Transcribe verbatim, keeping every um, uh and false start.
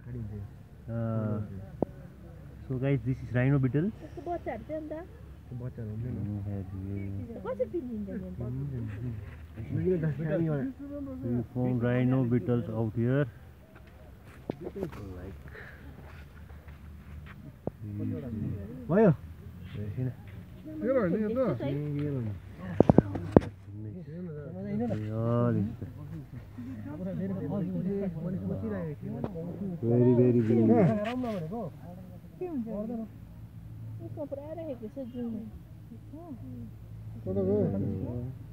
Uh, so guys, this is rhino beetles. We found rhino beetles out here. Like भयो very very big. यसमा पुरा राखेको छ जुन